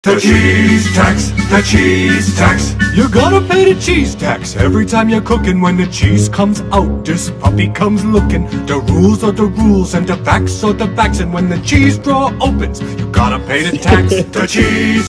The cheese tax, the cheese tax. You're gonna pay the cheese tax every time you're cooking. When the cheese comes out, this puppy comes looking. The rules are the rules and the facts are the facts. And when the cheese drawer opens, you gotta pay the tax. The cheese